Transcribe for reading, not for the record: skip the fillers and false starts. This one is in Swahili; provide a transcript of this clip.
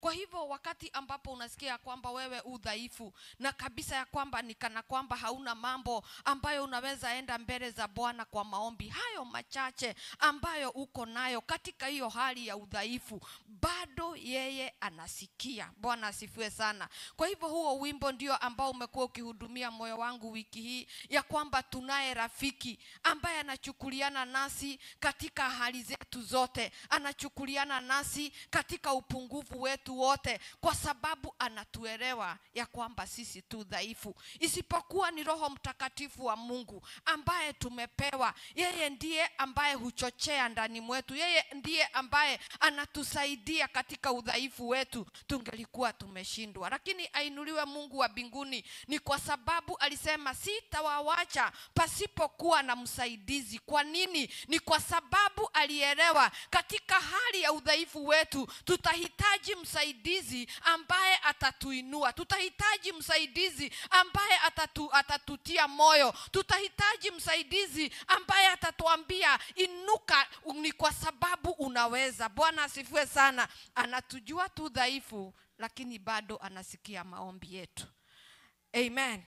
Kwa hivyo wakati ambapo unasikia kwamba wewe udhaifu na kabisa ya kwamba ni kana kwamba hauna mambo ambayo unaweza enda mbele za Bwana kwa maombi, hayo machache ambayo uko nayo katika hiyo hali ya udhaifu, bado yeye anasikia. Bwana asifiwe sana. Kwa hivyo huo wimbo ndio ambao umekuwa ukihudumia moyo wangu wiki hii, ya kwamba tunaye rafiki ambaye anachukuliana nasi katika hali zetu zote, anachukuliana nasi katika upungufu wetu wote, kwa sababu anatuelewa ya kwamba sisi tu dhaifu. Isipokuwa ni Roho Mtakatifu wa Mungu ambaye tumepewa, yeye ndiye ambaye huchochea ndani mwetu, yeye ndiye ambaye anatusaidia katika udhaifu wetu, tungelikuwa tumeshindwa. Lakini ainuliwe Mungu wa mbinguni, ni kwa sababu alisema sitawawacha pasipokuwa na msaidizi. Kwa nini? Ni kwa sababu alielewa katika hali ya udhaifu wetu tutahitaji msaidizi ambaye atatuinua, tutahitaji msaidizi ambaye atatutia moyo, tutahitaji msaidizi ambaye atatuambia inuka, ni kwa sababu unaweza. Bwana asifiwe sana. Anatujua tu dhaifu, lakini bado anasikia maombi yetu. Amen.